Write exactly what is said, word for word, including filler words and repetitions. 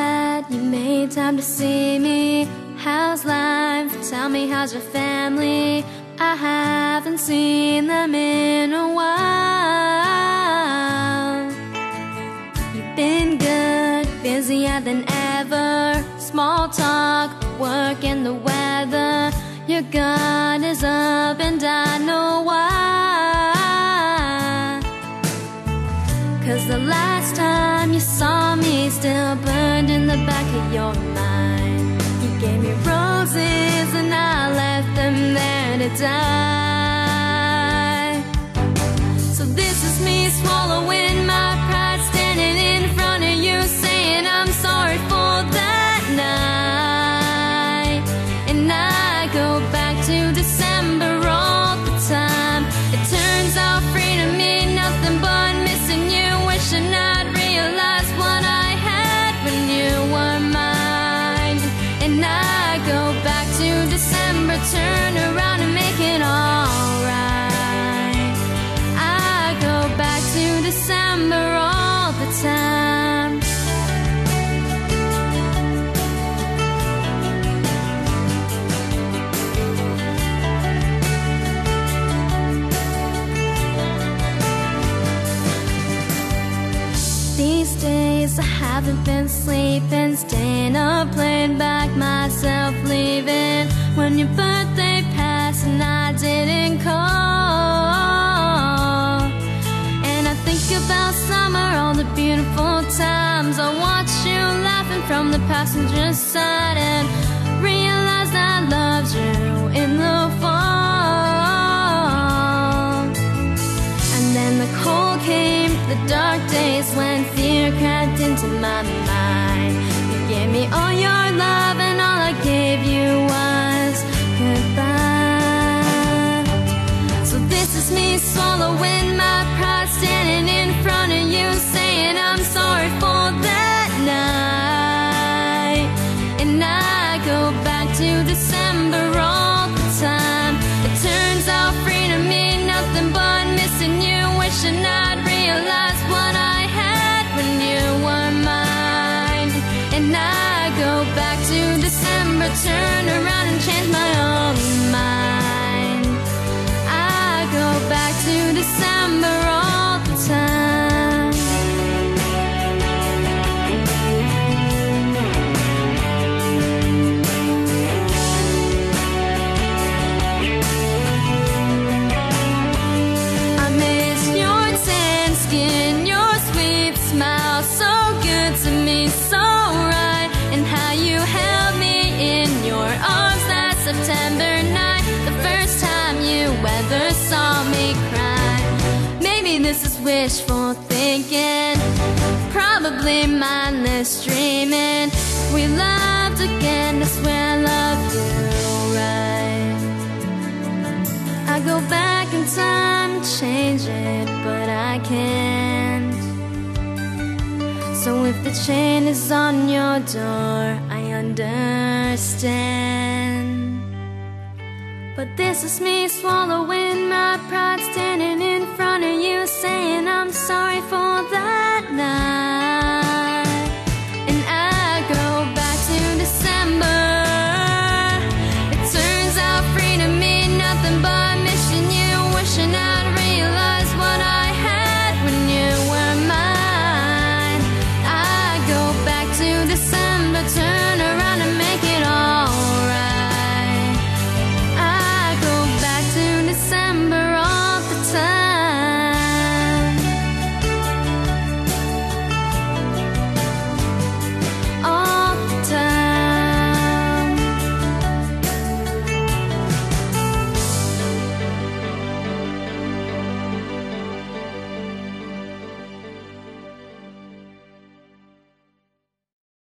glad you made time to see me. How's life? Tell me, how's your family? I haven't seen them in a while. You've been good, busier than ever. Small talk, work and the weather. Your guard is up and I know why. Cause the last time you saw me still burned in the back of your mind. You gave me roses and I left them there to die. So this is me swallowing my pride, standing in front of you saying I'm sorry for that night. And I go back to December all the time. It turns out freedom mean nothing but missing you. Wishing I'd realized what I had when you were mine. And I go back to December, turn around and make it alright. I go back to December all the time. These days I haven't been sleeping, staying up playing back myself leaving. When your birthday passed and I didn't call. And I think about summer, all the beautiful times I watched you laughing from the passenger side, and realized I loved you in the fall. And then the cold came, the dark days when fear crept into my mind. You gave me all your love and all I gave you was goodbye. So this is me swallowing my pride, standing in front of you saying I'm sorry for that night. And I go back to December all the time. It turns out freedom mean nothing but missing you. Wishing I'd realized what I had when you were mine. And I go back to December, turn around and change my own mind. I go back to December all the time. I miss your tan skin, your sweet smile, so good to me, so right. And how you held me in your arms that September night, the first time you ever saw me cry. Maybe this is wishful thinking, probably mindless dreaming. We loved again, I swear I love you right. I go back in time, change it, but I can't. So if the chain is on your door, I understand. But this is me swallowing my pride, standing in front of you saying I'm sorry for that night.